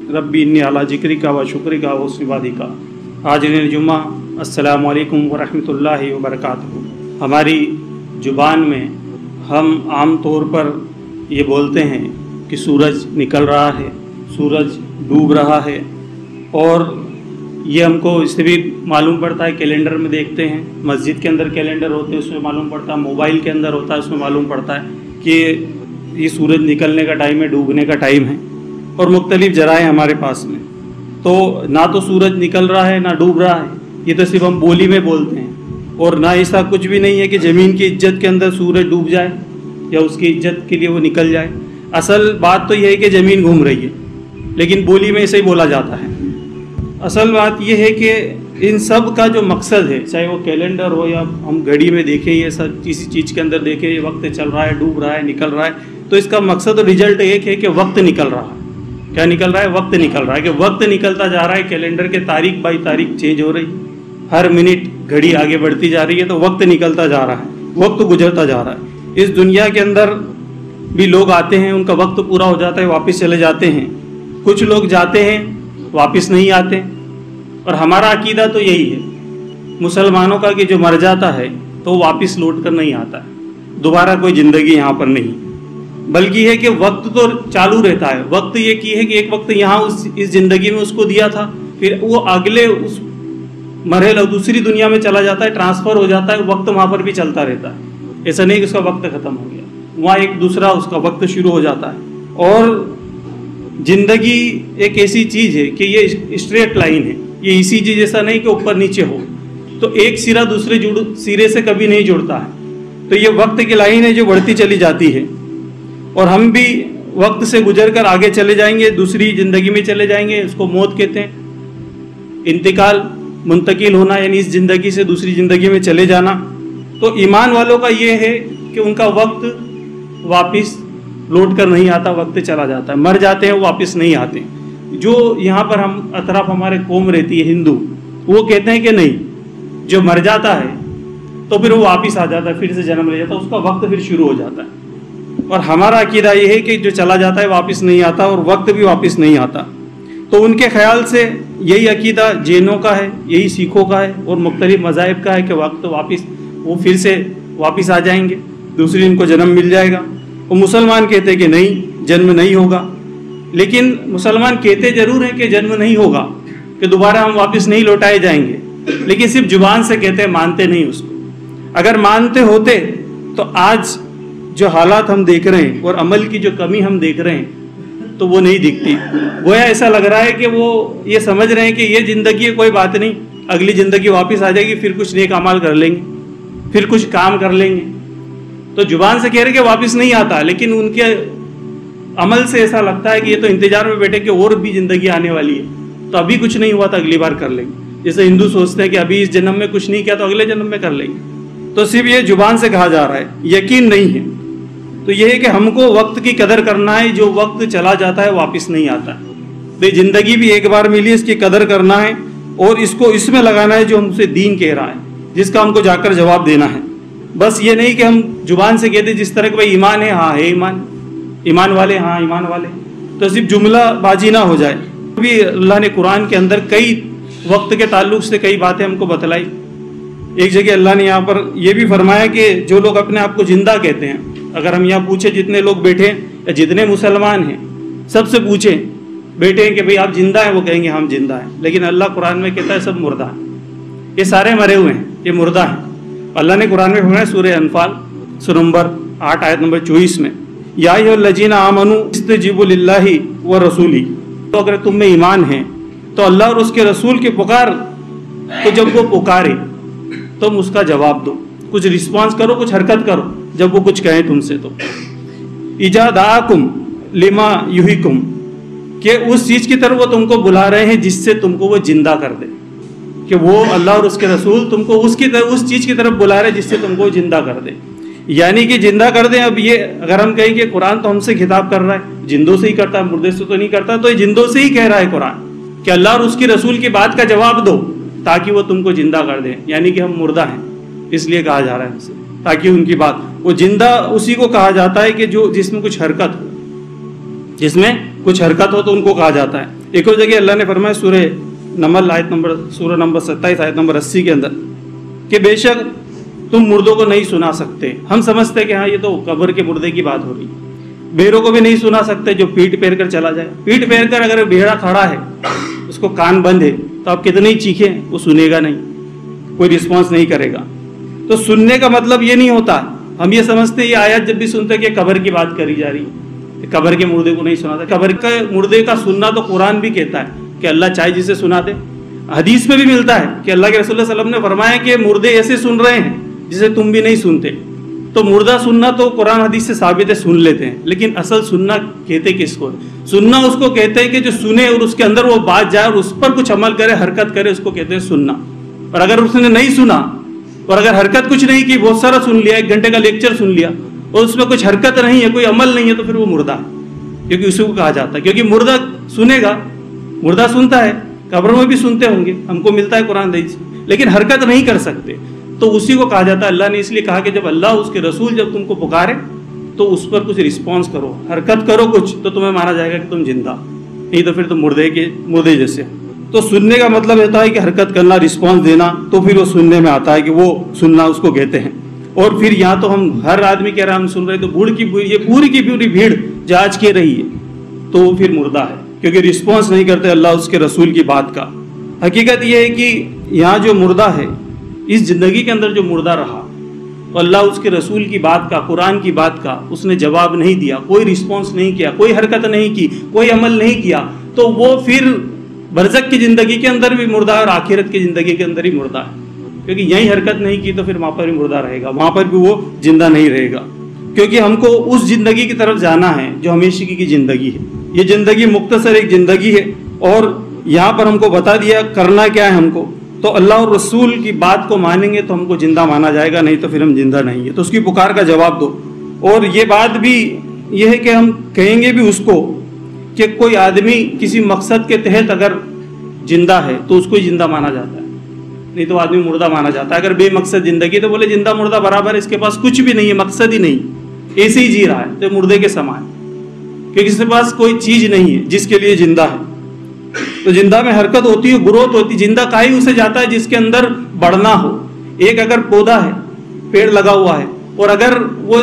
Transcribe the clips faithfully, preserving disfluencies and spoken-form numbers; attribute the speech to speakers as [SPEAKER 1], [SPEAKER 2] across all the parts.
[SPEAKER 1] रब्बी इन्नी अला जिक्रिका व शुक्रिका व हुस्नि इबादिका। हाज़िरीन जुम्मा, अस्सलामु अलैकुम व रहमतुल्लाहि व बरकातुहू। हमारी ज़ुबान में हम आम तौर पर ये बोलते हैं कि सूरज निकल रहा है, सूरज डूब रहा है, और ये हमको इससे भी मालूम पड़ता है, कैलेंडर में देखते हैं, मस्जिद के अंदर कैलेंडर होते हैं उसमें मालूम पड़ता है, मोबाइल के अंदर होता है उसमें मालूम पड़ता है कि ये सूरज निकलने का टाइम है, डूबने का टाइम है, और मुख्तलिफ जराए हमारे पास में। तो ना तो सूरज निकल रहा है ना डूब रहा है, ये तो सिर्फ हम बोली में बोलते हैं, और ना ऐसा कुछ भी नहीं है कि ज़मीन की इज्जत के अंदर सूरज डूब जाए या उसकी इज्जत के लिए वो निकल जाए। असल बात तो यह है कि ज़मीन घूम रही है, लेकिन बोली में ऐसे ही बोला जाता है। असल बात यह है कि इन सब का जो मकसद है, चाहे वो कैलेंडर हो या हम घड़ी में देखें, ये सब किसी चीज़ के अंदर देखें, ये वक्त चल रहा है, डूब रहा है, निकल रहा है, तो इसका मकसद और रिजल्ट एक है कि वक्त निकल रहा है। क्या निकल रहा है? वक्त निकल रहा है, कि वक्त निकलता जा रहा है, कैलेंडर के तारीख बाई तारीख चेंज हो रही, हर मिनट घड़ी आगे बढ़ती जा रही है, तो वक्त निकलता जा रहा है, वक्त गुजरता जा रहा है। इस दुनिया के अंदर भी लोग आते हैं, उनका वक्त पूरा हो जाता है, वापस चले जाते हैं। कुछ लोग जाते हैं, वापस नहीं आते, और हमारा अकीदा तो यही है मुसलमानों का कि जो मर जाता है तो वापस लौट कर नहीं आता है, दोबारा कोई ज़िंदगी यहाँ पर नहीं, बल्कि है कि वक्त तो चालू रहता है। वक्त ये की है कि एक वक्त यहाँ उस इस ज़िंदगी में उसको दिया था, फिर वो अगले उस मरहले दूसरी दुनिया में चला जाता है, ट्रांसफ़र हो जाता है, वक्त वहाँ पर भी चलता रहता है। ऐसा नहीं कि उसका वक्त ख़त्म हो गया, वहाँ एक दूसरा उसका वक्त शुरू हो जाता है। और ज़िंदगी एक ऐसी चीज़ है कि ये स्ट्रेट लाइन है, ये इसी चीज़ जैसा नहीं कि ऊपर नीचे हो, तो एक सिरा दूसरे जुड़ सिरे से कभी नहीं जुड़ता है। तो ये वक्त की लाइन है जो बढ़ती चली जाती है, और हम भी वक्त से गुजर कर आगे चले जाएंगे, दूसरी ज़िंदगी में चले जाएंगे। उसको मौत कहते हैं, इंतकाल, मुंतकिल होना, यानी इस ज़िंदगी से दूसरी ज़िंदगी में चले जाना। तो ईमान वालों का ये है कि उनका वक्त वापस लौट कर नहीं आता, वक्त चला जाता है, मर जाते हैं, वो वापस नहीं आते। जो यहाँ पर हम अतराफ हमारे कौम रहती है हिंदू, वो कहते हैं कि नहीं, जो मर जाता है तो फिर वो वापस आ जाता है, फिर से जन्म ले जाता है, उसका वक्त फिर शुरू हो जाता है। और हमारा अकीदा ये है कि जो चला जाता है वापस नहीं आता, और वक्त भी वापस नहीं आता। तो उनके ख्याल से यही अकीदा जैनों का है, यही सिखों का है, और मुख्तलिफ मज़ाहिब का है कि वक्त वापस वो फिर से वापस आ जाएंगे, दूसरी इनको जन्म मिल जाएगा। और मुसलमान कहते हैं कि नहीं, जन्म नहीं होगा। लेकिन मुसलमान कहते ज़रूर हैं कि जन्म नहीं होगा, कि दोबारा हम वापस नहीं लौटाए जाएंगे, लेकिन सिर्फ जुबान से कहते हैं, मानते नहीं उसको। अगर मानते होते तो आज जो हालात हम देख रहे हैं और अमल की जो कमी हम देख रहे हैं तो वो नहीं दिखती। गोया ऐसा लग रहा है कि वो ये समझ रहे हैं कि ये ज़िंदगी है, कोई बात नहीं, अगली ज़िंदगी वापस आ जाएगी, फिर कुछ नेक अमाल कर लेंगे, फिर कुछ काम कर लेंगे। तो जुबान से कह रहे कि वापस नहीं आता, लेकिन उनके अमल से ऐसा लगता है कि ये तो इंतजार में बैठे कि और भी ज़िंदगी आने वाली है, तो अभी कुछ नहीं हुआ तो अगली बार कर लेंगे। जैसे हिंदू सोचते हैं कि अभी इस जन्म में कुछ नहीं किया तो अगले जन्म में कर लेंगे। तो सिर्फ ये जुबान से कहा जा रहा है, यकीन नहीं है। तो ये है कि हमको वक्त की कदर करना है, जो वक्त चला जाता है वापस नहीं आता है। तो ज़िंदगी भी एक बार मिली, इसकी कदर करना है, और इसको इसमें लगाना है जो हमसे दीन कह रहा है, जिसका हमको जाकर जवाब देना है। बस ये नहीं कि हम जुबान से कहते जिस तरह के भाई ईमान है, हाँ है ईमान, ईमान वाले, हाँ ईमान वाले, तो सिर्फ जुमला बाजी ना हो जाए। भी अल्लाह ने कुरान के अंदर कई वक्त के ताल्लुक से कई बातें हमको बतलाई। एक जगह अल्लाह ने यहाँ पर यह भी फरमाया कि जो लोग अपने आप को जिंदा कहते हैं, अगर हम यहाँ पूछे जितने लोग बैठे या जितने मुसलमान हैं, सबसे पूछे बैठे हैं कि भाई आप जिंदा हैं, वो कहेंगे हम जिंदा हैं। लेकिन अल्लाह कुरान में कहता है सब मुर्दा हैं, ये सारे मरे हुए हैं, ये मुर्दा हैं। अल्लाह ने कुरान में फरमाया सूरह अनफाल सूरह नंबर आठ आयत नंबर चौबीस में, या अय्युहल्लज़ीना आमनू इस्तजीबू लिल्लाहि व रसूली, तो अगर तुम में ईमान है तो अल्लाह और उसके रसूल की पुकार, तो जब वो पुकारे तुम उसका जवाब दो, कुछ रिस्पांस करो, कुछ हरकत करो जब वो कुछ कहें तुमसे। तो इजादाकुम लिमा युहिकुम, कि उस चीज़ की तरफ वो तुमको बुला रहे हैं जिससे तुमको वो जिंदा कर दे, कि वो अल्लाह और उसके रसूल तुमको उसकी तरफ उस चीज़ की तरफ बुला रहे हैं जिससे तुमको जिंदा कर दे, यानी कि जिंदा कर दें। अब ये अगर हम कहें कि कुरान तो हमसे खिताब कर रहा है, जिंदों से ही करता है, मुर्दे से तो नहीं करता, तो ये जिंदों से ही कह रहा है कुरान कि अल्लाह और उसकी रसूल की बात का जवाब दो ताकि वो तुमको जिंदा कर दें, यानी कि हम मुर्दा हैं इसलिए कहा जा रहा है हमसे, ताकि उनकी बात, वो जिंदा उसी को कहा जाता है कि जो जिसमें कुछ हरकत हो, जिसमें कुछ हरकत हो तो उनको कहा जाता है। ایک اور جگہ اللہ نے فرمایا سورہ نمل آیت نمبر سورہ نمبر ستائیس آیت نمبر اسی کے اندر کہ بے شک تم مردوں کو نہیں سنا سکتے. ہم سمجھتے کہ ہاں یہ تو قبر کے مردے کی بات ہو رہی. بھیڑوں کو بھی نہیں سنا سکتے جو پیٹ پھیر کر چلا جائے. پیٹ پھیر کر اگر بھیڑا کھڑا ہے اس کو کان بند ہے تو آپ کتنے ہی چیخیں وہ سنے گا نہیں, کوئی رسپانس نہیں کرے گا. تو سننے کا مطلب یہ نہیں ہوتا. ہم یہ سمجھتے یہ آیت جب بھی سنتے کہ قبر کی بات کری جا رہی ہے, قبر کے مردے کو نہیں سناتا. قبر کے مردے کا سننا تو قرآن بھی کہتا ہے کہ اللہ چاہے جسے سنا دے. حدیث میں بھی ملتا ہے کہ اللہ کے رسول اللہ علیہ وسلم نے فرمایا کہ مردے ایسے سن رہے ہیں جسے تم بھی نہیں سنتے. تو مردہ سننا تو قرآن حدیث سے ثابت ہے, سن لیتے ہیں, لیکن اصل سننا کہتے کس کو؟ سننا اس کو کہتے ہیں کہ جو سنے اور اس کے اندر وہ بات جائے اور اس پر کچھ عمل کرے, حرکت کرے, اس کو کہتے ہیں سننا. اور اگر اس نے نہیں سنا اور اگر حرکت کچھ نہیں کی, بہت سارا سن لیا, ایک گھنٹے کا لیکچر سن لیا اور اس میں کچھ حرکت نہیں ہے, کوئی عمل نہیں ہے, تو پھر وہ مردہ ہے. کیونکہ اسی کو کہا جاتا ہے, کیونکہ مردہ سنے گا, مردہ سنتا ہے, قبروں میں بھی سنتے ہوں گے, ہم کو ملتا ہے قرآن حدیث, لیکن حرکت نہیں کر سکتے, تو اسی کو کہا جاتا ہے. اللہ نے اس لیے کہا کہ جب اللہ اس کے رسول جب تم کو پکارے تو اس پر کچھ رسپانس کرو, حرکت کرو کچھ, تو تمہیں مانا جائے گا کہ تم زندہ, نہیں تو پھر تم مردے کے مردے جیسے. تو سننے کا مطلب ہوتا ہے کہ حرکت کرنا, رسپانس دینا, تو پھر وہ سننے میں آتا ہے کہ وہ سننا اس کو کہتے ہیں. اور پھر یہاں تو ہم ہر آدمی کہہ رہا ہم سن رہے, تو بوڑھ کی یہ پوری کی پوری بھیڑ جاج کے رہی ہے, تو وہ پھر مردہ ہے, کیونکہ رسپانس نہیں کرتے اللہ اس کے رسول کی بات کا. حقیقت یہ ہے کہ یہاں جو مردہ ہے, اس زندگی کے اندر جو مردہ رہا, تو اللہ اس کے رسول کی بات کا, قرآن کی بات کا اس نے جواب نہیں دیا, کوئی رسپانس نہیں کیا, کوئی حرکت نہیں کی, کوئی عمل نہیں کیا, تو وہ پھر برزخ کی زندگی کے اندر بھی مردہ ہے اور آخرت کی زندگی کے اندر ہی مردہ ہے. کیونکہ یہی حرکت نہیں کی تو پھر وہاں پر بھی مردہ رہے گا, وہاں پر بھی وہ زندہ نہیں رہے گا. کیونکہ ہم کو اس زندگی کی طرف جانا ہے جو ہمیشگی کی زندگی ہے. یہ زندگی مختصر ایک زندگی ہے, اور یہاں پر ہم کو بتا دیا کرنا کیا ہے ہم کو. تو اللہ اور رسول کی بات کو مانیں گے تو ہم کو زندہ مانا جائے گا, نہیں تو پھر ہم زندہ نہیں ہے. تو اس کی پکار کا جواب دو. اور یہ بات بھی یہ ہے کہ ہم کہیں گے بھی اس کو کہ کوئی آدمی کسی مقصد کے تحت اگر زندہ ہے تو اس کو ہی زندہ مانا جاتا ہے, نہیں تو آدمی مردہ مانا جاتا ہے. اگر بے مقصد زندگی تو بولے زندہ مردہ برابر ہے, اس کے پاس کچھ بھی نہیں ہے, مقصد ہی نہیں, ایسے ہی جی رہا ہے, تو مردے کے سمان, کیونکہ اس کے پاس کوئی چیز نہیں ہے جس کے لیے زندہ ہے. تو زندہ میں حرکت ہوتی ہے, گروتھ ہوتی ہے. زندہ کائی اسے جاتا ہے جس کے اندر بڑھنا ہو. ایک اگر پودا ہے, پیڑ لگا ہوا ہے, اور اگر وہ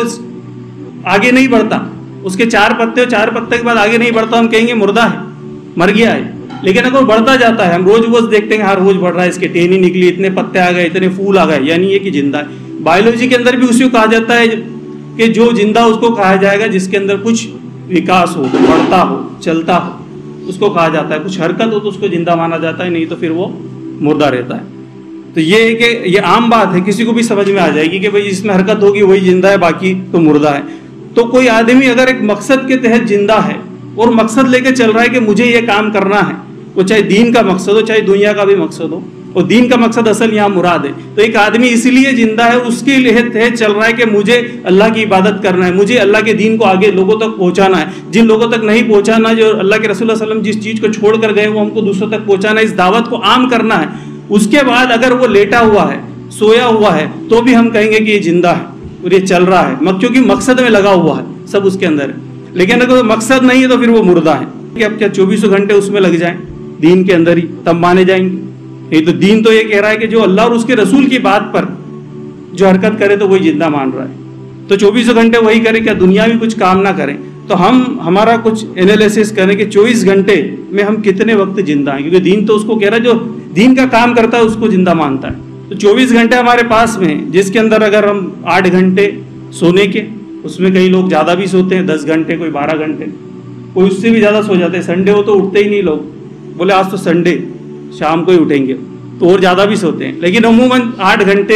[SPEAKER 1] آگے نہیں بڑھتا, اس کے چار پتے, چار پتے کے بعد آگے نہیں بڑھتا, ہم کہیں گے مردہ ہے, مر گیا ہے. لیکن اگر بڑھتا جاتا ہے, ہم روز روز دیکھتے ہیں ہر روز بڑھ رہا ہے, اس کے ٹہنی نکلی, اتنے پتے آ گئے, اتنے پھول آ گئے, یعنی یہ کہ زندہ ہے. بایولوجی کے اندر بھی اسی کو کہا جاتا ہے کہ جو زندہ اس کو کہا جائے گا جس کے اندر کچھ وکاس ہو, بڑھتا ہو, چلتا ہو, اس کو کہا جاتا ہے. کچھ حرکت ہو تو اس کو زندہ مانا جاتا ہے, نہیں تو پھر وہ مردہ رہتا ہے. تو یہ ہے کہ یہ عام بات ہے, کسی کو بھی سمجھ میں آ جائے گی کہ بھئی جس میں حرکت ہوگی وہی زندہ ہے, باقی تو مردہ ہے. تو کوئی آدمی اگر ایک مقصد کے تحت زندہ ہے اور مقصد لے کے چل رہا ہے کہ مجھے یہ کام کرنا ہے, وہ چاہے دین کا مقصد ہو چاہے دنیا کا بھی مقصد ہو, اور دین کا مقصد اصل یہاں مراد ہے. تو ایک آدمی اسی لیے زندہ ہے, اس کے لیے تحت چل رہا ہے کہ مجھے اللہ کی عبادت کرنا ہے, مجھے اللہ کے دین کو آگے لوگوں تک پہنچانا ہے. جن لوگوں تک نہیں پہنچانا, جو اللہ کے رسول اللہ علیہ وسلم جس چیز کو چھوڑ کر گئے وہ ہم کو دوسروں تک پہنچانا ہے, اس دعوت کو عام کرنا ہے. اس کے بعد اگر وہ لیٹا ہوا ہے, سویا ہوا ہے, تو بھی ہم کہیں گے کہ یہ زندہ ہے اور یہ چل رہا ہے, کیونکہ مقصد میں لگا ہوا ہے, سب اس کے اندر ہے. لیکن اگر مقصد نہیں ہے تو پھر وہ مردہ ہے. کہ اب کیا چوبیسوں گھنٹے اس میں لگ جائیں دین کے اندر ہی, تب مانے جائیں گے. نہیں تو دین تو یہ کہہ رہا ہے کہ جو اللہ اور اس کے رسول کی بات پر جو حرکت کرے تو وہی زندہ مان رہا ہے. تو چوبیسوں گھنٹے وہی کرے, کیا دنیا میں کچھ کام نہ کریں. تو ہم ہمارا کچھ انالیسس کریں کہ چوبیس گھنٹے میں ہم کتنے وقت زندہ ہیں, کیونکہ دین تو اس کو کہہ رہا ہے جو دین کا کام کرتا ہے اس کو زندہ مانتا ہے. تو چوبیس گھنٹے ہمارے پاس میں, جس کے اندر اگر ہم آٹھ گھنٹے سونے کے, اس میں کئی لوگ زیادہ بھی سوتے ہیں, دس گھنٹے, کوئی بارہ گھنٹے, کوئی اس سے بھی زیادہ سو جاتے ہیں. سنڈے ہو تو اٹھتے ہی نہیں لوگ, بولے آج تو سنڈے, شام کو ہی اٹھیں گے, تو اور زیادہ بھی سوتے ہیں. لیکن عموماً آٹھ گھنٹے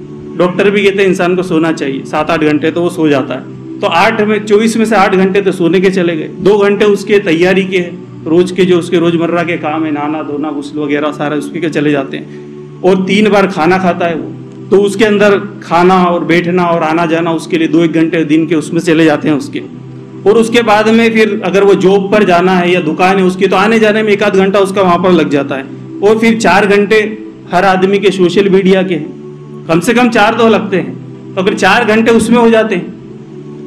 [SPEAKER 1] ڈاکٹر بھی کہتے ہیں انسان کو سونا چاہیے, سات آٹھ گھنٹے تو وہ سو جاتا ہے. تو آٹھ میں چوبیس میں سے آٹھ گھنٹے تو سونے کے چلے گئے, دو گھنٹے اس کے تیاری کے ہیں, روز کے جو اس کے روزمرہ کے کام ہیں, نہانا دھونا غسل وغیرہ سارا اس کے چلے جاتے ہیں. اور تین بار کھانا کھاتا ہے وہ, تو اس کے اندر کھانا اور بیٹھنا اور آنا جانا اس کے لیے دو ایک گھنٹے دن کے اس میں چلے جاتے ہیں اس کے. اور اس کے بعد میں پھر اگر وہ جاب پر جانا ہے یا دکان ہے اس کی, تو آنے جانے میں ایک آدھ گھنٹہ اس کا وہاں پر لگ جاتا ہے. اور پھر چار گھنٹے ہر آدمی کے سوشل میڈیا کے ہیں, کم سے کم چار تو لگتے ہیں, تو پھر چار گھنٹے اس میں ہو جاتے ہیں.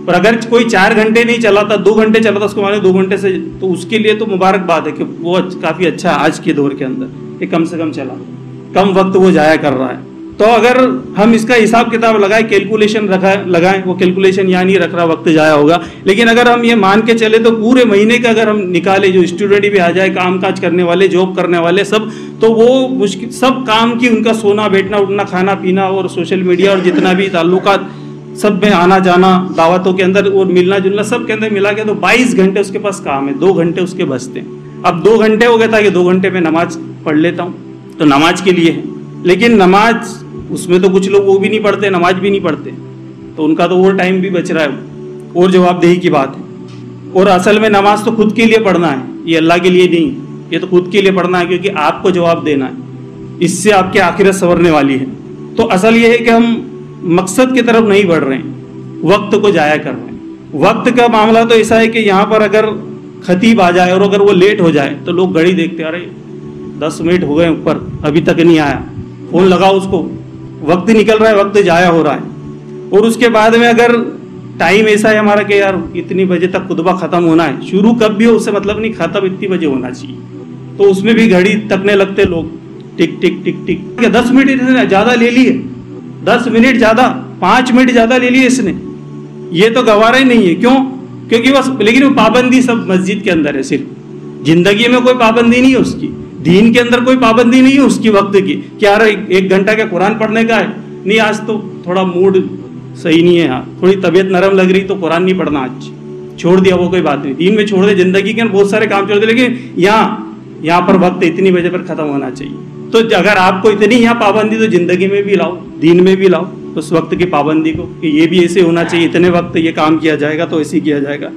[SPEAKER 1] اور اگر کوئی چار گھنٹے نہیں چلا تھا، دو گھنٹے چلا تھا، اس کو مانے دو گھنٹے سے، تو اس کے لیے تو مبارکباد ہے کہ وہ کافی اچھا ہے آج کے دور کے اندر کہ کم سے کم چلا، کم وقت وہ ضائع کر رہا ہے۔ تو اگر ہم اس کا حساب کتاب لگائیں، کیلکولیشن رکھا لگائیں، وہ کیلکولیشن یہاں نہیں رکھ رہا وقت ضائع ہوگا، لیکن اگر ہم یہ مان کے چلے تو پورے مہینے کا اگر ہم نکالے، جو اسٹوڈنٹ بھی آ جائے، کام کاج کرنے والے، جاب کرنے والے سب، تو وہ مشکل سب کام کی، ان کا سونا بیٹھنا اٹھنا کھانا پینا اور سوشل میڈیا اور جتنا بھی تعلقات سب میں آنا جانا، دعوتوں کے اندر اور ملنا جلنا سب کے اندر ملا کے تو بائیس گھنٹے اس کے پاس کام ہے، دو گھنٹے اس کے بچتے ہیں۔ اب دو گھنٹے ہو گئے تھا کہ دو گھنٹے میں نماز پڑھ لیتا ہوں، تو نماز کے لیے ہے، لیکن نماز اس میں تو کچھ لوگ وہ بھی نہیں پڑھتے، نماز بھی نہیں پڑھتے، تو ان کا تو اور ٹائم بھی بچ رہا ہے، اور جواب دہی کی بات ہے۔ اور اصل میں نماز تو خود کے لیے پڑھنا ہے، یہ اللہ کے لیے نہیں، یہ تو خود کے لیے پڑھنا ہے، کیونکہ آپ کو جواب دینا ہے، اس سے آپ کی آخرت سنورنے والی ہے۔ تو اصل یہ ہے کہ ہم مقصد کی طرف نہیں بڑھ رہے ہیں، وقت کو ضائع کر رہے ہیں۔ وقت کا معاملہ تو ایسا ہے کہ یہاں پر اگر خطیب آ جائے اور اگر وہ لیٹ ہو جائے تو لوگ گھڑی دیکھتے، ارے دس منٹ ہو گئے اوپر ابھی تک نہیں آیا، فون لگاؤ اس کو، وقت نکل رہا ہے، وقت ضائع ہو رہا ہے۔ اور اس کے بعد میں اگر ٹائم ایسا ہے ہمارا کہ یار اتنی بجے تک خطبہ ختم ہونا ہے، شروع کب بھی ہو اس سے مطلب نہیں، ختم اتنی بجے ہونا چاہیے، تو اس میں بھی گھڑی تکنے لگتے لوگ، ٹک ٹک ٹک ٹک، دس منٹ زیادہ لے لیے، دس منٹ زیادہ، پانچ منٹ زیادہ لے لیے اس نے، یہ تو گوارا ہی نہیں ہے۔ کیوں؟ کیونکہ بس، لیکن وہ پابندی سب مسجد کے اندر ہے، صرف زندگی میں کوئی پابندی نہیں ہے اس کی، دین کے اندر کوئی پابندی نہیں ہے اس کی وقت کی کہ یار ایک گھنٹہ کا قرآن پڑھنے کا ہے، نہیں آج تو تھوڑا موڈ صحیح نہیں ہے، ہاں تھوڑی طبیعت نرم لگ رہی تو قرآن نہیں پڑھنا، آج چھوڑ دیا، وہ کوئی بات نہیں، دین میں چھوڑ دے، زندگی کے بہت سارے کام چھوڑ دے، لیکن یہاں یہاں پر وقت اتنی بجے پر ختم ہونا چاہیے۔ تو اگر آپ کو اتنی یہاں پابندی تو زندگی میں بھی لاؤ، دین میں بھی لاؤ اس وقت کی پابندی کو، کہ یہ بھی ایسے ہونا چاہیے، اتنے وقت یہ کام کیا جائے گا تو ایسے ہی کیا جائے گا۔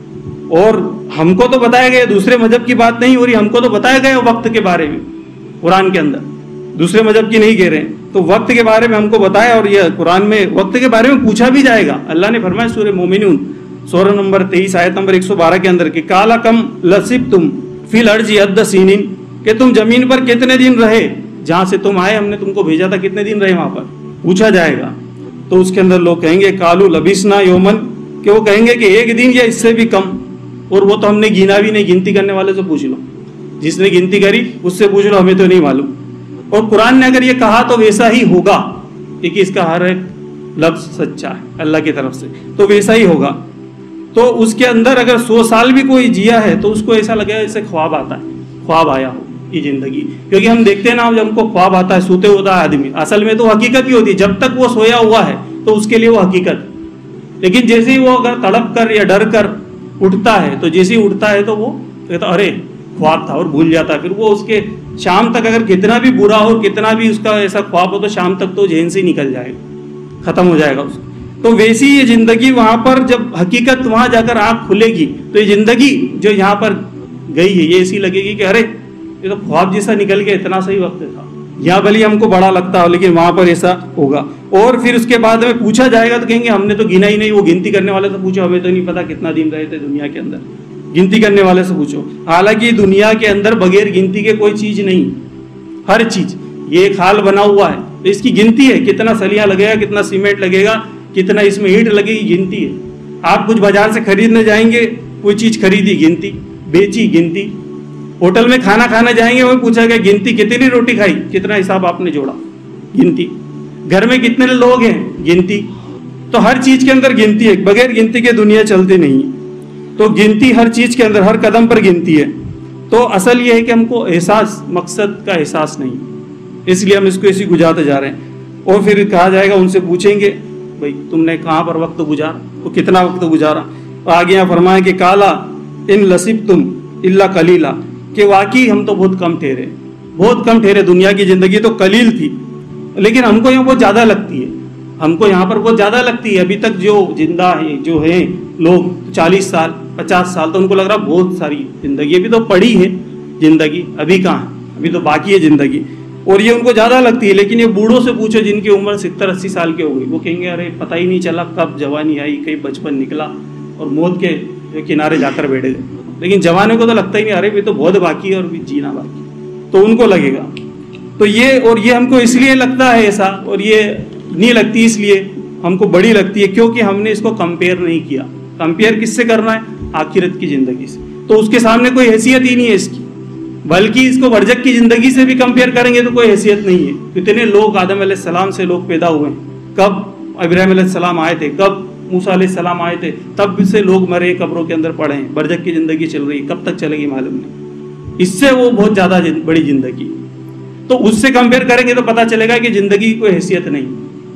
[SPEAKER 1] اور ہم کو تو بتایا گیا، دوسرے مذہب کی بات نہیں ہو رہی، ہم کو تو بتایا گیا وقت کے بارے میں قرآن کے اندر، دوسرے مذہب کی نہیں کہہ رہے ہیں، تو وقت کے بارے میں ہم کو بتایا، اور یہ قرآن میں وقت کے بارے میں پوچھا بھی جائے گا۔ اللہ نے فرمایا سورہ مومنون سورہ نمبر تیئیس آیت نمبر ایک سو بارہ کے اندر کہ کالا کم لسبتم فی الارض عدد سنین، کہ تم زمین پر کتنے دن رہے، جہاں سے تم آئے ہم نے تم کو بھیجا تھا کتنے دن رہے وہاں پر، پوچھا جائے گا۔ تو اس کے اندر لوگ کہیں گے کالو لبسنا یومن، کہ وہ کہیں گے کہ ایک دن یا اس سے بھی کم، اور وہ تو ہم نے گنا بھی نہیں، گنتی کرنے والے سے پوچھ لو، جس نے گنتی کری اس سے پوچھ لو، ہمیں تو نہیں معلوم۔ اور قرآن نے اگر یہ کہا تو ویسا ہی ہوگا، کیونکہ اس کا ہر ایک لفظ سچا ہے اللہ کی طرف سے، تو ویسا ہی ہوگا۔ تو اس کے اندر اگر سو سال بھی کوئی جیا ہے تو اس کو ایسا لگے جیسے خواب آتا ہے، خواب آیا ہو یہ زندگی، کیونکہ ہم دیکھتے ہیں نا جب ہم کو خواب آتا ہے، سوتے ہوتا ہے آدمی، اصل میں تو حقیقت ہی ہوتی ہے، جب تک وہ سویا ہوا ہے تو اس کے لیے وہ حقیقت، لیکن جیسے ہی وہ اگر تڑپ کر یا ڈر کر اٹھتا ہے تو جیسے ہی اٹھتا ہے تو وہ کہتا ارے خواب تھا، اور بھول جاتا ہے۔ پھر وہ اس کے شام تک اگر کتنا بھی برا ہو، کتنا بھی اس کا ایسا خواب ہو، تو شام تک تو ذہن سے ہی نکل جائے گا، ختم ہو جائے گا اس۔ تو ویسی یہ زندگی وہاں پر جب حقیقت وہاں جا کر آنکھ کھلے گی تو یہ زندگی جو یہاں پر گئی ہے یہ ایسی لگے گی کہ ارے یہ تو خواب جیسا نکل گیا، اتنا صحیح وقت تھا، یہاں بھلی ہم کو بڑا لگتا ہو لیکن وہاں پر ایسا ہوگا۔ اور پھر اس کے بعد میں پوچھا جائے گا تو کہیں گے ہم نے تو گنا ہی نہیں، وہ گنتی کرنے والے سے پوچھو، ہمیں تو نہیں پتا کتنا دن رہے تھے دنیا کے اندر، گنتی کرنے والے سے پوچھو۔ حالانکہ دنیا کے اندر بغیر گنتی کے کوئی چیز نہیں، ہر چیز، یہ ایک حال بنا ہوا ہے تو اس کی گنتی ہے، کتنا سلیہ لگے گا، کتنا سیمنٹ لگے گا، کتنا اس میں اینٹ لگے گی، گنتی ہے۔ آپ کچھ بازار سے خریدنے جائیں گے، کوئی چیز خریدی گنتی، بیچی گنتی، ہوٹل میں کھانا کھانا جائیں گے وہ پوچھا گیا گنتی، کتنی روٹی کھائی، کتنا حساب آپ نے جوڑا، گنتی، گھر میں کتنے لوگ ہیں، گنتی۔ تو ہر چیز کے اندر گنتی ہے، بغیر گنتی کے دنیا چلتی نہیں، تو گنتی ہر چیز کے اندر، ہر قدم پر گنتی ہے۔ تو اصل یہ ہے کہ ہم کو احساس، مقصد کا احساس نہیں، اس لیے ہم اس کو ایسی گزارتے جا رہے ہیں۔ اور پھر کہا جائے گا، ان سے پوچھیں گے بھائی تم نے کہاں پر وقت گزارا، وہ کتنا وقت گزارا۔ آگے یہاں فرمایا کہ کالا ان لسبتم الا قلیلا، کہ واقعی ہم تو بہت کم ٹھہرے، بہت کم ٹھہرے، دنیا کی زندگی تو قلیل تھی، لیکن ہم کو یہاں بہت زیادہ لگتی ہے، ہم کو یہاں پر بہت زیادہ لگتی ہے۔ ابھی تک جو زندہ ہیں، جو ہیں لوگ چالیس سال پچاس سال، تو ان کو لگ رہا بہت ساری زندگی، ابھی تو پڑی ہے زندگی، ابھی کہاں، ابھی تو باقی ہے زندگی، اور یہ ان کو زیادہ لگتی ہے۔ لیکن یہ بوڑھوں سے پوچھو جن کی عمر ستر اسی سال کی ہو گئی، وہ کہیں گے ارے پتہ ہی نہیں چلا کب جوانی آئی، کہیں بچپن نکلا اور موت کے کنارے جا کر بیٹھے گئے۔ لیکن جوانے کو تو لگتا ہی نہیں، ارے بھی تو بہت باقی ہے اور بھی جینا باقی، تو ان کو لگے گا۔ تو یہ، اور یہ ہم کو اس لیے لگتا ہے ایسا، اور یہ نہیں لگتی اس لیے ہم کو بڑی لگتی ہے کیونکہ ہم نے اس کو کمپیئر نہیں کیا. کمپیئر کس سے کرنا ہے؟ آخرت کی زندگی سے. تو اس کے سامنے کوئی حیثیت ہی نہیں ہے اس کی، بلکہ اس کو برزخ کی زندگی سے بھی کمپیئر کریں گے تو کوئی حیثیت نہیں ہے. کتنے لوگ آدم علیہ السلام سے لوگ پیدا ہوئے ہیں، کب ابراہیم علیہ السلام آئے تھے، کب موسیٰ علیہ السلام آئے تھے، تب سے لوگ مرے قبروں کے اندر پڑے ہیں. برزخ کی زندگی چل رہی ہے، کب تک چلے گی معلوم نہیں. اس سے وہ بہت زیادہ بڑی زندگی. تو اس سے کمپیئر کریں گے تو پتہ چلے گا کہ زندگی کی کوئی حیثیت نہیں.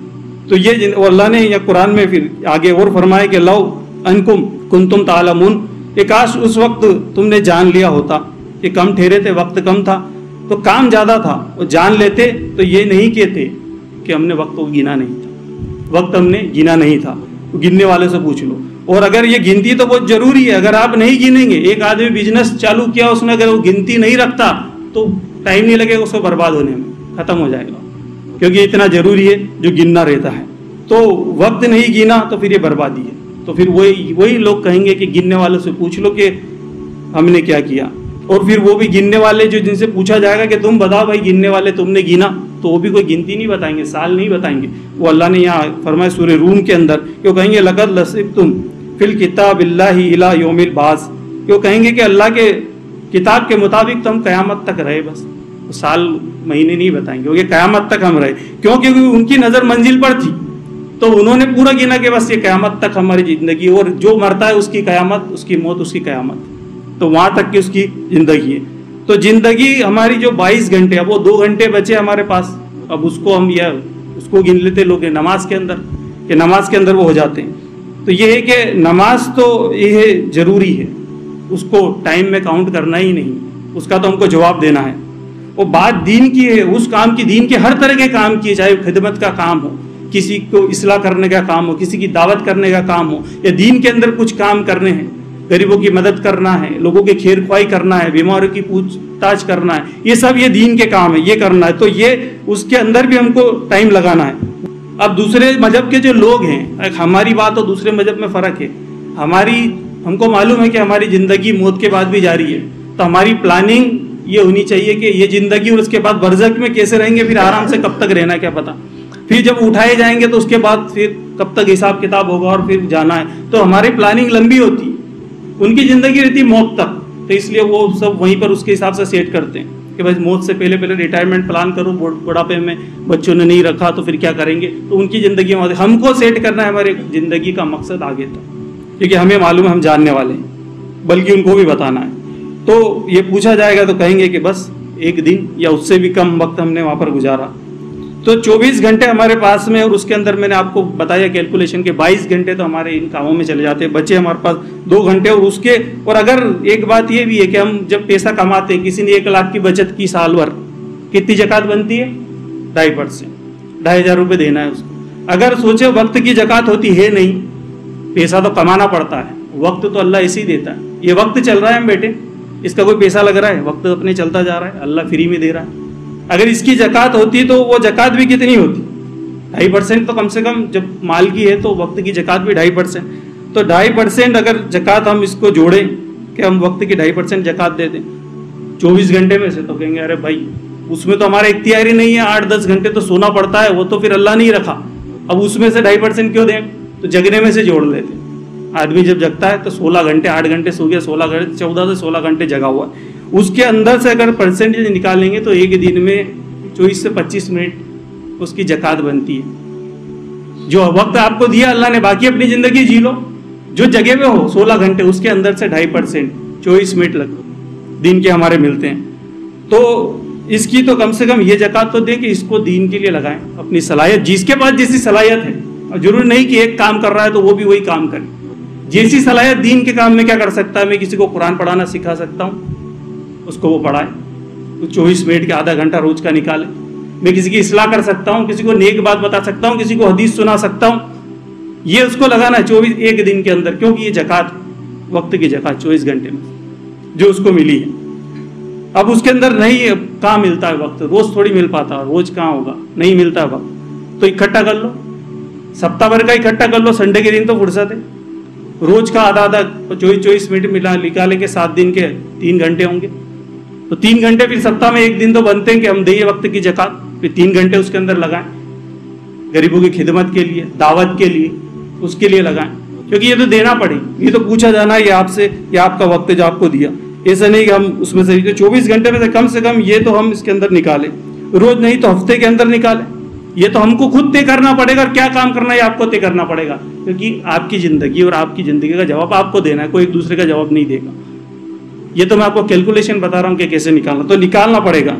[SPEAKER 1] تو یہ اللہ نے یا قرآن میں پھر آگے اور فرمایا کہ لو انکم کنتم تعلمون، کہ کاش اس وقت تم نے جان لیا ہوتا کہ کم ٹھہرے تھے، وقت کم تھا تو کام زیادہ تھا، وہ جان لیتے تو یہ نہیں کہتے کہ ہم نے وقت کو گنا نہیں تھا. وقت ہم نے گنا نہیں تھا. گننے والے سے پوچھ لو. اور اگر یہ گنتی تو بہت ضروری ہے. اگر آپ نہیں گنیں گے، ایک آدمی بزنس چالو کیا اس نے، اگر وہ گنتی نہیں رکھتا تو ٹائم نہیں لگے گا اس کو برباد ہونے میں، ختم ہو جائے گا. کیونکہ اتنا ضروری ہے جو گننا رہتا ہے. تو وقت نہیں گنا تو پھر یہ بربادی ہے. تو پھر وہی وہی لوگ کہیں گے کہ گننے والوں سے پوچھ لو کہ ہم نے کیا کیا. اور پھر وہ بھی گننے والے جو جن سے پوچھا جائے گا کہ تم بتاؤ بھائی گننے والے تم نے گنا، تو وہ بھی کوئی گنتی نہیں بتائیں گے، سال نہیں بتائیں گے. وہ اللہ نے یہاں فرمایا سورہ روم کے اندر کہ وہ کہیں گے لقد لصبتم فی الکتاب اللہ الی یوم البعث، کہ وہ کہیں گے کہ اللہ کے کتاب کے مطابق تو ہم قیامت تک رہے. بس سال مہینے نہیں بتائیں گے، کہ قیامت تک ہم رہے، کیونکہ ان کی نظر منزل پر تھی. تو انہوں نے پورا گنا کہ بس یہ قیامت تک ہماری زندگی، اور جو مرتا ہے اس کی قیامت، اس کی موت اس کی قیامت، تو وہاں تک کی اس کی زندگی ہے. تو زندگی ہماری جو بائیس گھنٹے، اب وہ دو گھنٹے بچے ہمارے پاس، اب اس کو ہم یہ اس کو گن لیتے لوگ نماز کے اندر، کہ نماز کے اندر وہ ہو جاتے ہیں. تو یہ ہے کہ نماز تو یہ ضروری ہے، اس کو ٹائم میں کاؤنٹ کرنا ہی نہیں، اس کا تو ہم کو جواب دینا ہے. وہ بات دین کی ہے، اس کام کی، دین کے ہر طرح کے کام کی، چاہے خدمت کا کام ہو، کسی کو اصلاح کرنے کا کام ہو، کسی کی دعوت کرنے کا کام ہو، یا دین کے اندر کچھ کام کرنے ہیں، غریبوں کی مدد کرنا ہے، لوگوں کی خیر خواہی کرنا ہے، بیماروں کی پوچھ تاچھ کرنا ہے، یہ سب یہ دین کے کام ہے، یہ کرنا ہے. تو یہ اس کے اندر بھی ہم کو ٹائم لگانا ہے. اب دوسرے مذہب کے جو لوگ ہیں، ہماری بات اور دوسرے مذہب میں فرق ہے. ہماری ہم کو معلوم ہے کہ ہماری زندگی موت کے بعد بھی جاری ہے. تو ہماری پلاننگ یہ ہونی چاہیے کہ یہ زندگی اور اس کے بعد برزخ میں کیسے رہیں گے، پھر آرام سے کب تک رہنا کیا پتہ، پھر جب اٹھائے جائیں گے تو اس کے بعد پھر کب تک حساب کتاب ہوگا اور پھر جانا ہے. تو ہماری پلاننگ لمبی ہوتی، ان کی زندگی رہتی موت تک. تو اس لیے وہ سب وہیں پر اس کے حساب سے سیٹ کرتے ہیں کہ بھائی موت سے پہلے پہلے ریٹائرمنٹ پلان کرو، بڑھاپے میں بچوں نے نہیں رکھا تو پھر کیا کریں گے. تو ان کی زندگی میں ہم کو سیٹ کرنا ہے ہمارے زندگی کا مقصد آگے تک، کیونکہ ہمیں معلوم ہے ہم جاننے والے ہیں، بلکہ ان کو بھی بتانا ہے. تو یہ پوچھا جائے گا تو کہیں گے کہ بس ایک دن یا اس سے بھی کم وقت ہم نے وہاں پر گزارا. تو چوبیس گھنٹے ہمارے پاس میں، اور اس کے اندر میں نے آپ کو بتایا کیلکولیشن کے بائیس گھنٹے تو ہمارے ان کاموں میں چلے جاتے ہیں. بچے ہمارے پاس دو گھنٹے، اور اس کے اور اگر ایک بات یہ بھی ہے کہ ہم جب پیسہ کماتے ہیں، کسی نے ایک لاکھ کی بچت کی سال بھر، کتنی زکوٰۃ بنتی ہے؟ ڈھائی پرسینٹ، ڈھائی ہزار روپے دینا ہے اس کو. اگر سوچے وقت کی زکوٰۃ ہوتی ہے نہیں، پیسہ تو کمانا پڑتا ہے، وقت تو اللہ ایسے ہی دیتا ہے. یہ وقت چل رہا ہے ہم بیٹے، اس کا کوئی پیسہ لگ رہا ہے؟ وقت اپنے چلتا جا رہا ہے، اللہ فری میں دے رہا ہے. اگر اس کی زکوٰۃ ہوتی تو وہ زکوٰۃ بھی کتنی ہوتی؟ ڈھائی پرسینٹ تو کم سے کم، جب مال کی ہے تو وقت کی زکوٰۃ بھی ڈھائی پرسینٹ. تو ڈھائی پرسینٹ اگر زکوٰۃ ہم اس کو جوڑیں کہ ہم وقت کی ڈھائی پرسینٹ زکوٰۃ دے دیں چوبیس گھنٹے میں سے، تو کہیں گے ارے بھائی اس میں تو ہمارا اختیار ہی نہیں ہے، آٹھ دس گھنٹے تو سونا پڑتا ہے، وہ تو پھر اللہ نہیں رکھا، اب اس میں سے ڈھائی پرسینٹ کیوں دیں؟ تو جگنے میں سے جوڑ لیتے. آدمی جب جگتا ہے تو سولہ گھنٹے، آٹھ گھنٹے سو گیا، سولہ گھنٹے، چودہ سے سولہ گھنٹے جگا ہوا ہے. اس کے اندر سے اگر پرسنٹیج نکالیں گے تو ایک دن میں چوبیس سے پچیس منٹ اس کی زکوٰۃ بنتی ہے. جو وقت آپ کو دیا اللہ نے، باقی اپنی زندگی جی لو، جو جگہ میں ہو سولہ گھنٹے، اس کے اندر سے ڈھائی پرسینٹ چوبیس منٹ لگ دن کے ہمارے ملتے ہیں. تو اس کی تو کم سے کم یہ زکوٰۃ تو دے کہ اس کو دین کے لیے لگائیں، اپنی صلاحیت، جس کے پاس جیسی صلاحیت ہے. اور ضروری نہیں کہ ایک کام کر رہا ہے تو وہ بھی وہی کام کرے. جیسی صلاحیت دین کے کام میں کیا کر سکتا ہے، میں کسی کو قرآن پڑھانا سکھا سکتا ہوں، اس کو وہ پڑھائے، چوبیس منٹ کا آدھا گھنٹہ روز کا نکالے. میں کسی کی اصلاح کر سکتا ہوں، کسی کو نیک بات بتا سکتا ہوں، کسی کو حدیث سنا سکتا ہوں. یہ اس کو لگانا ہے چوبیس ایک دن کے اندر، کیونکہ یہ زکوٰۃ، وقت کی زکوٰۃ چوبیس گھنٹے میں جو اس کو ملی ہے. اب اس کے اندر نہیں کہاں ملتا ہے وقت، روز تھوڑی مل پاتا، روز کہاں ہوگا، نہیں ملتا ہے وقت. تو اکٹھا کر لو، سپتہ بھر کا اکٹھا کر لو، سنڈے کے دن تو فرصت ہے، روز کا آدھا آدھا چوبیس چوبیس منٹ ملا نکالیں گے، سات دن کے تین گھنٹے ہوں گے. تو تین گھنٹے پھر سپتہ میں ایک دن تو بنتے ہیں کہ ہم دیں وقت کی زکوٰۃ، پھر تین گھنٹے اس کے اندر لگائیں. गरीबों की खिदमत के लिए, दावत के लिए, उसके लिए लगाएं, क्योंकि ये तो देना पड़ेगा, ये तो पूछा जाना है ये आपसे, ये आपका वक्त है जो आपको दिया। ऐसा नहीं कि हम उसमें से चौबीस घंटे में से कम से कम ये तो हम इसके अंदर निकालें, रोज नहीं तो हफ्ते के अंदर निकालें। ये तो हमको खुद तय करना पड़ेगा, और क्या काम करना है आपको तय करना पड़ेगा, क्योंकि आपकी जिंदगी और आपकी जिंदगी का जवाब आपको देना है, कोई एक दूसरे का जवाब नहीं देगा। ये तो मैं आपको कैलकुलेशन बता रहा हूं कि कैसे निकालना, तो निकालना पड़ेगा।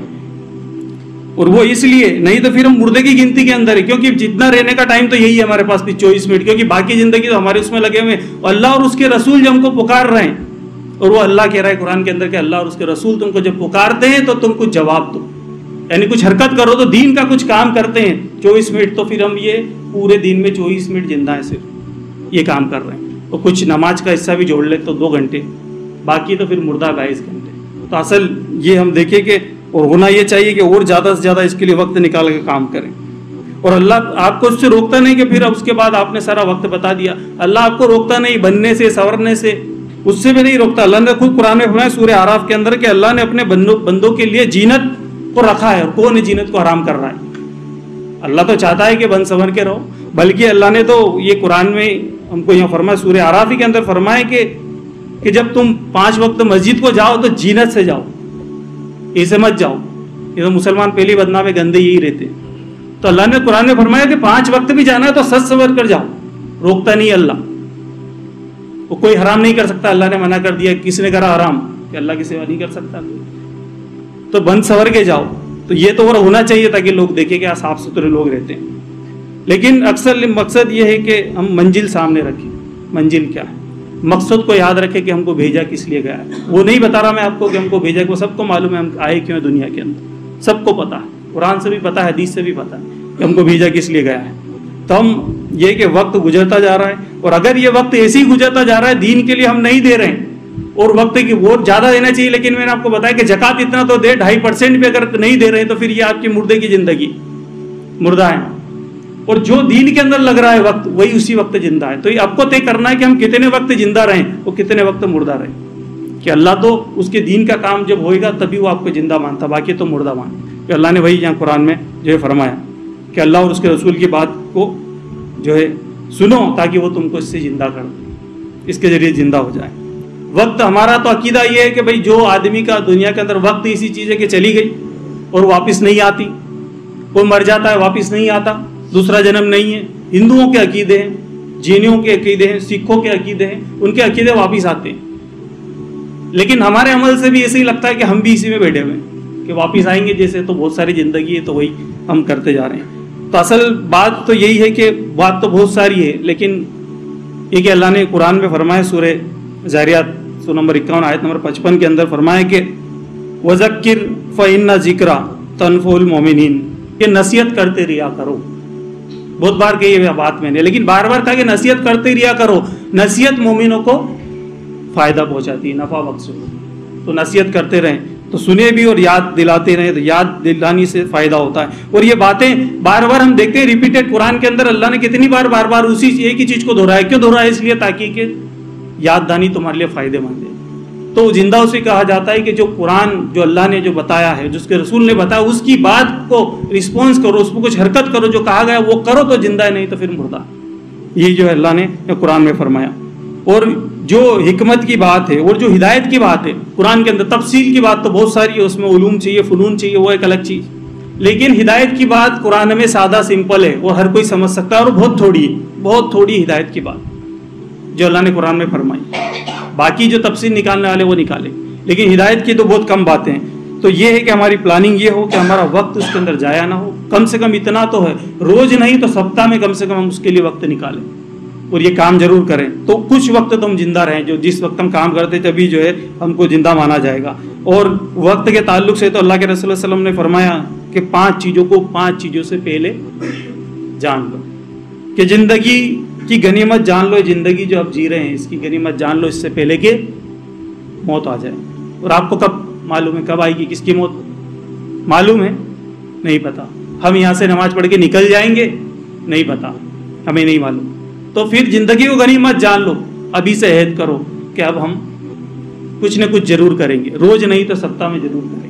[SPEAKER 1] और वो इसलिए नहीं तो फिर हम मुर्दे की गिनती के अंदर है, क्योंकि जितना रहने का टाइम तो यही है हमारे पास भी चौबीस मिनट, क्योंकि बाकी जिंदगी तो हमारे उसमें लगे हुए हैं। अल्लाह और उसके रसूल जो हमको पुकार रहे हैं, और वो अल्लाह कह रहा है कुरान के अंदर कि अल्लाह और उसके रसूल तुमको जब पुकारते हैं तो तुम कुछ जवाब दो, यानी कुछ हरकत करो, तो दीन का कुछ काम करते हैं चौबीस मिनट, तो फिर हम ये पूरे दिन में चौबीस मिनट जिंदा है सिर्फ ये काम कर रहे हैं। तो कुछ नमाज का हिस्सा भी जोड़ ले तो दो घंटे, बाकी तो फिर मुर्दा बाईस घंटे। तो असल ये हम देखें कि और होना ये चाहिए कि और ज़्यादा से ज़्यादा इसके लिए वक्त निकाल के काम करें। और अल्लाह आपको उससे रोकता नहीं कि फिर उसके बाद आपने सारा वक्त बता दिया। अल्लाह आपको रोकता नहीं बनने से, संवरने से, उससे भी नहीं रोकता। अल्लाह ने खुद कुरान में फरमाया सूरह आराफ के अंदर कि अल्लाह ने अपने बंदों बंदों के लिए जीनत को रखा है, और कौन है जीनत को हराम कर रहा है? अल्लाह तो चाहता है कि बन संवर के रहो, बल्कि अल्लाह ने तो ये कुरान में हमको यहाँ फरमाया, सूरह आराफ के अंदर फरमाया कि कि जब तुम पांच वक्त मस्जिद को जाओ तो जीनत से जाओ, ऐसे मत जाओ। ये तो मुसलमान पहली बदनाम गंदे यही रहते हैं। तो अल्लाह ने कुरान में फरमाया कि पांच वक्त भी जाना है तो सच संवर कर जाओ, रोकता नहीं अल्लाह, वो कोई हराम नहीं कर सकता। अल्लाह ने मना कर दिया, किसने करा हराम कि अल्लाह की सेवा नहीं कर सकता, तो बंद संवर के जाओ। तो ये तो और होना चाहिए ताकि लोग देखें कि आप साफ सुथरे लोग रहते हैं। लेकिन अक्सर मकसद ये है कि हम मंजिल सामने रखें, मंजिल क्या है, मकसद को याद रखें कि हमको भेजा किस लिए गया है। वो नहीं बता रहा मैं आपको कि हमको भेजा, वो सबको मालूम है हम आए क्यों है दुनिया के अंदर, सबको पता है, कुरान से भी पता है, हदीस से भी पता है कि हमको भेजा किस लिए गया है। तो हम ये कि वक्त गुजरता जा रहा है, और अगर ये वक्त ऐसे ही गुजरता जा रहा है, दीन के लिए हम नहीं दे रहे हैं, और वक्त की वो ज़्यादा देना चाहिए, लेकिन मैंने आपको बताया कि जकात इतना तो दे, ढाई परसेंट भी अगर नहीं दे रहे हैं तो फिर ये आपकी मुर्दे की जिंदगी, मुर्दा है। और जो दीन के अंदर लग रहा है वक्त, वही उसी वक्त जिंदा है। तो ये आपको तय करना है कि हम कितने वक्त जिंदा रहें और कितने वक्त मुर्दा रहें, कि अल्लाह तो उसके दीन का काम जब होएगा तभी वो आपको जिंदा मानता, बाकी तो मुर्दा मानता। कि अल्लाह ने वही यहाँ कुरान में जो है फरमाया कि अल्लाह और उसके रसूल की बात को जो है सुनो ताकि वो तुमको इससे जिंदा कर दे, इसके जरिए जिंदा हो जाए। वक्त हमारा तो अकीदा ये है कि भाई जो आदमी का दुनिया के अंदर वक्त ऐसी चीज़ है कि चली गई और वापस नहीं आती, कोई मर जाता है वापस नहीं आता, दूसरा जन्म नहीं है। हिंदुओं के अकीदे हैं, जैनियों के अकीदे हैं, सिखों के अकीदे हैं, उनके अकीदे वापस आते हैं। लेकिन हमारे अमल से भी ऐसे ही लगता है कि हम भी इसी में बैठे हुए हैं कि वापस आएंगे जैसे, तो बहुत सारी ज़िंदगी है तो वही हम करते जा रहे हैं। तो असल बात तो यही है कि बात तो बहुत सारी है, लेकिन ये कि अल्लाह ने कुरान में फरमाया सूरह ज़ारियात सूरह नंबर इक्यावन आयत नंबर पचपन के अंदर फरमाया कि वज़क्किर फ़इन्ना ज़िक्रा तनफ़उल मोमिनीन, ये नसीहत करते रिया करो। बहुत बार कही है बात मैंने, लेकिन बार बार कहा कि नसीहत करते रिया करो, नसीहत मोमिनों को फ़ायदा पहुँचाती है, नफ़ा बख्शो। तो नसीहत करते रहें, तो सुने भी और याद दिलाते रहें, तो याद दिलाने से फ़ायदा होता है। और ये बातें बार बार हम देखते हैं रिपीटेड कुरान के अंदर, अल्लाह ने कितनी बार बार बार उसी एक ही चीज़ को दोहराया। क्यों दोहराया? इसलिए ताकि कि याददानी तुम्हारे लिए फ़ायदेमंद है। तो जिंदा उसे कहा जाता है कि जो कुरान जो अल्लाह ने जो बताया है, जिसके रसूल ने बताया, उसकी बात को रिस्पॉन्स करो, उस पर कुछ हरकत करो, जो कहा गया वो करो तो जिंदा है, नहीं तो फिर मुर्दा। ये जो अल्लाह ने कुरान में फरमाया। और जो हिकमत की बात है और जो हिदायत की बात है कुरान के अंदर, तफसील की बात तो बहुत सारी है, उसमें उलूम चाहिए, फ़नून चाहिए, वो एक अलग चीज़। लेकिन हिदायत की बात कुरान में सादा सिंपल है और हर कोई समझ सकता है, और बहुत थोड़ी है, बहुत थोड़ी हिदायत की बात जो अल्लाह ने कुरान में फरमाई। बाकी जो तफसील निकालने वाले वो निकाले, लेकिन हिदायत की तो बहुत कम बातें हैं। तो ये है कि हमारी प्लानिंग ये हो कि हमारा वक्त उसके अंदर जाया ना हो। कम से कम इतना तो है, रोज़ नहीं तो सप्ताह में कम से कम हम उसके लिए वक्त निकालें और ये काम जरूर करें। तो कुछ वक्त तो हम जिंदा रहें, जो जिस वक्त हम काम करते तभी जो है हमको जिंदा माना जाएगा। और वक्त के ताल्लुक से तो अल्लाह के रसूल सल्लल्लाहु अलैहि वसल्लम ने फरमाया कि पांच चीज़ों को पांच चीज़ों से पहले जान लो, कि ज़िंदगी की गनीमत जान लो, ज़िंदगी जो आप जी रहे हैं इसकी गनीमत जान लो, इससे पहले कि मौत आ जाए। और आपको कब मालूम है कब आएगी, किसकी मौत मालूम है? नहीं पता। हम यहाँ से नमाज पढ़ के निकल जाएंगे, नहीं पता, हमें नहीं मालूम। तो फिर ज़िंदगी को गनीमत जान लो, अभी से अहद करो कि अब हम कुछ न कुछ जरूर करेंगे, रोज़ नहीं तो सप्ताह में जरूर करेंगे।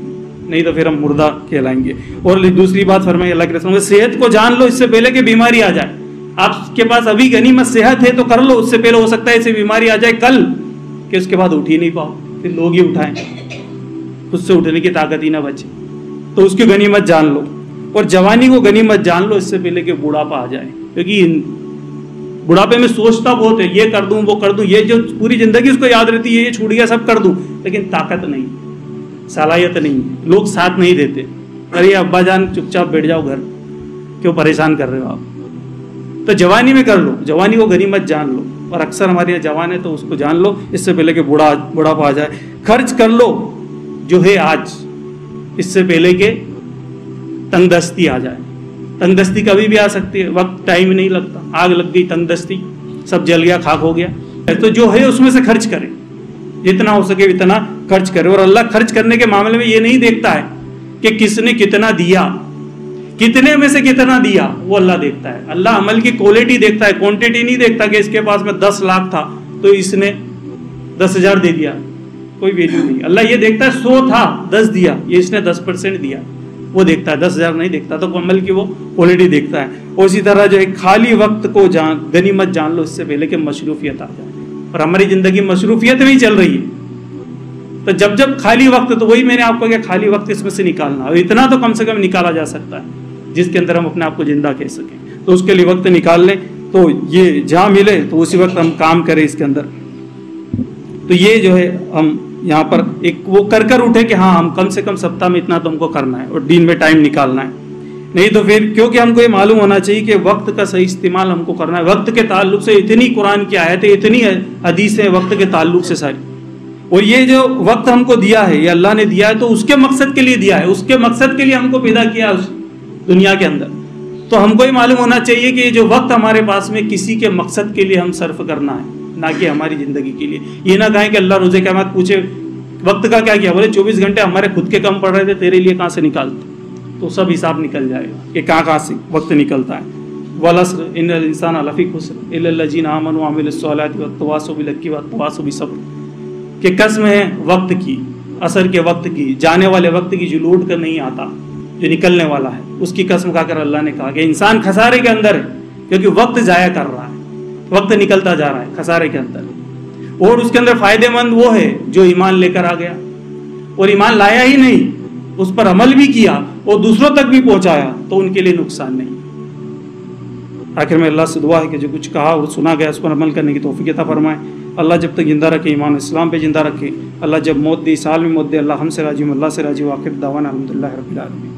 [SPEAKER 1] نہیں تو پھر ہم مردہ کہلائیں گے. اور دوسری بات فرمائی اللہ کے رسول، صحت کو جان لو اس سے پہلے کہ بیماری آ جائے. آپ کے پاس ابھی غنیمت صحت ہے تو کر لو، اس سے پہلے ہو سکتا ہے اسے بیماری آ جائے کل کہ اس کے بعد اٹھ ہی نہیں پاؤ، پھر لوگ ہی اٹھائیں، خود سے اٹھنے کی طاقت ہی نہ بچے. تو اس کی غنیمت جان لو. اور جوانی کو غنیمت جان لو اس سے پہلے کہ بڑھاپا آ جائے، کیونکہ بڑھاپے میں سوچتا بہت ہے، یہ کر دوں وہ کر دوں، یہ جو پوری زندگی اس کو یاد رہتی ہے یہ چھوٹ گیا سب کر دوں، لیکن طاقت نہیں، صلاحیت نہیں، لوگ ساتھ نہیں دیتے. ارے ابا جان چپ چاپ بیٹھ جاؤ گھر، کیوں پریشان کر رہے ہو آپ. تو جوانی میں کر لو، جوانی کو غنیمت جان لو. اور اکثر ہمارے یہاں جوان ہے تو اس کو جان لو اس سے پہلے کہ بوڑھا بڑھاپا آ جائے. خرچ کر لو جو ہے آج، اس سے پہلے کہ تنگ دستی آ جائے. تنگ دستی کبھی بھی آ سکتی ہے، وقت ٹائم نہیں لگتا. آگ لگ گئی، تنگ دستی، سب جل گیا، خاک ہو گیا. تو جو ہے اس میں سے خرچ کرے، جتنا ہو سکے اتنا خرچ کرے. اور اللہ خرچ کرنے کے معاملے میں یہ نہیں دیکھتا ہے کہ کس نے کتنا دیا، کتنے میں سے کتنا دیا، وہ اللہ دیکھتا ہے. اللہ عمل کی کوالٹی دیکھتا ہے، کوانٹٹی نہیں دیکھتا کہ اس کے پاس میں دس لاکھ تھا تو اس نے دس ہزار دے دیا، کوئی ویلیو نہیں. اللہ یہ دیکھتا ہے سو تھا دس دیا، یہ اس نے دس پرسینٹ دیا، وہ دیکھتا ہے، دس ہزار نہیں دیکھتا. تو عمل کی وہ کوالٹی دیکھتا ہے. اور اسی طرح جو ہے خالی وقت کو جان غنیمت جان لو اس سے پہلے کہ مصروفیت آ جائے. اور ہماری زندگی مصروفیت میں ہی چل رہی ہے. تو جب جب خالی وقت، تو وہی میں نے آپ کو کہا خالی وقت اس میں سے نکالنا، اور اتنا تو کم سے کم نکالا جا سکتا ہے جس کے اندر ہم اپنے آپ کو زندہ کہہ سکیں. تو اس کے لیے وقت نکال لیں. تو یہ جہاں ملے تو اسی وقت ہم کام کریں اس کے اندر. تو یہ جو ہے ہم یہاں پر ایک وہ کر کر اٹھے کہ ہاں ہم کم سے کم سپتاہ میں اتنا تو ہم کو کرنا ہے اور دن میں ٹائم نکالنا ہے. نہیں تو پھر کیونکہ ہم کو یہ معلوم ہونا چاہیے کہ وقت کا صحیح استعمال ہم کو کرنا ہے. وقت کے تعلق سے اتنی قرآن کی آیتیں، اتنی حدیثیں وقت کے تعلق سے ساری. اور یہ جو وقت ہم کو دیا ہے، یہ اللہ نے دیا ہے تو اس کے مقصد کے لیے دیا ہے، اس کے مقصد کے لیے ہم کو پیدا کیا اس دنیا کے اندر. تو ہم کو یہ معلوم ہونا چاہیے کہ یہ جو وقت ہمارے پاس میں کسی کے مقصد کے لیے ہم صرف کرنا ہے، نہ کہ ہماری زندگی کے لیے. یہ نہ کہیں کہ اللہ روز قیامت پوچھے وقت کا کیا کیا، بولے چوبیس گھنٹے ہمارے خود کے کم پڑ رہے تھے، تیرے لیے کہاں سے نکالتے. تو سب حساب نکل جائے گا کہ کہاں کہاں سے وقت نکلتا ہے. والعصر ان الانسان لفی خسر الا الذین آمنوا وعملوا الصالحات وتواصوا بالحق وتواصوا بالصبر. کہ قسم ہے وقت کی، عصر کے وقت کی، جانے والے وقت کی جو لوٹ کر نہیں آتا، جو نکلنے والا ہے، اس کی قسم کھا کر اللہ نے کہا کہ انسان خسارے کے اندر ہے، کیونکہ وقت ضائع کر رہا ہے، وقت نکلتا جا رہا ہے، خسارے کے اندر. اور اس کے اندر فائدے مند وہ ہے جو ایمان لے کر آ گیا، اور ایمان لایا ہی نہیں، اس پر عمل بھی کیا اور دوسروں تک بھی پہنچایا، تو ان کے لیے نقصان نہیں. آخر میں اللہ سے دعا ہے کہ جو کچھ کہا اور سنا گیا اس پر عمل کرنے کی توفیق عطا فرمائے. اللہ جب تک زندہ رکھے، ایمان اسلام پہ زندہ رکھے. اللہ جب موت دی، سال میں موت دے. اللہ ہم سے راضی ہوں، اللہ سے راضی ہوں. آخر دعوانا الحمدللہ رب العالمین.